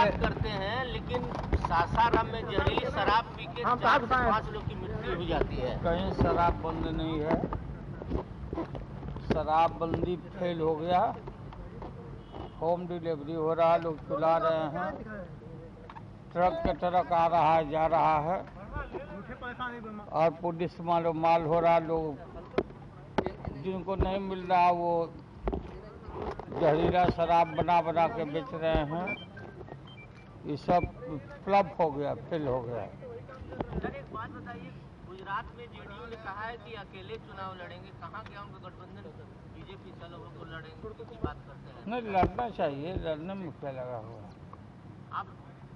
बात करते हैं, लेकिन सासाराम में जहरीली शराब पी के 4 से 5 लोग की मृत्यु हो जाती है। कहीं शराब बंद नहीं है, शराबबंदी फेल हो गया। होम डिलीवरी हो रहा है, लोग पिला रहे हैं, ट्रक के ट्रक आ रहा है जा रहा है, और पुलिस माल हो रहा है। लोग जिनको नहीं मिल रहा वो जहरीला शराब बना के बेच रहे हैं। ये सब फ्लॉप हो गया, फेल हो गया। सर एक बात बताइए, गुजरात में जेडीयू ने कहा है कि अकेले चुनाव लड़ेंगे, कहाँ गया उनका गठबंधन? बीजेपी से लोगों को लड़ेंगे की बात करते हैं। नहीं, लड़ना चाहिए, लड़ने में क्या लगा हुआ है। आप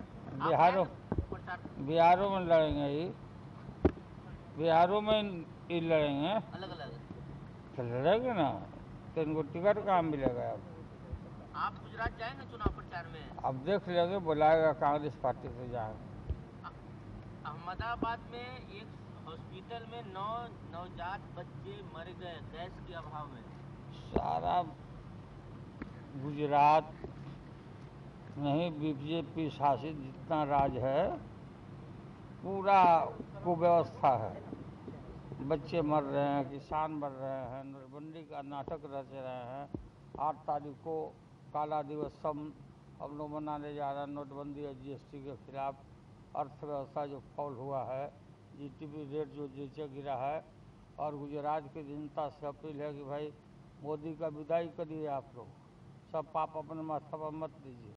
बिहारों में लड़ेंगे ही, बिहारों में ही लड़ेंगे, अलग अलग तो लड़ेंगे ना, तो इनको टिकट कहाँ मिलेगा। अब आप गुजरात जाएंगे चुनाव प्रचार में? अब देख लेंगे, बुलाएगा कांग्रेस पार्टी से जाएंगे। अहमदाबाद में एक हॉस्पिटल में 9 नवजात बच्चे मर गए गैस के अभाव में। सारा गुजरात नहीं, बीजेपी शासित जितना राज्य है पूरा कुव्यवस्था है। बच्चे मर रहे हैं, किसान मर रहे हैं, नोटबंदी का नाटक रच रहे हैं। 8 तारीख को काला दिवस हम लोग मनाने जा रहे हैं, नोटबंदी और जीएसटी के खिलाफ। अर्थव्यवस्था जो फॉल हुआ है, जीडीपी रेट जो नीचे गिरा है, और गुजरात की जनता से अपील है कि भाई मोदी का विदाई करिए, आप लोग सब पाप अपने माथा पर मत दीजिए।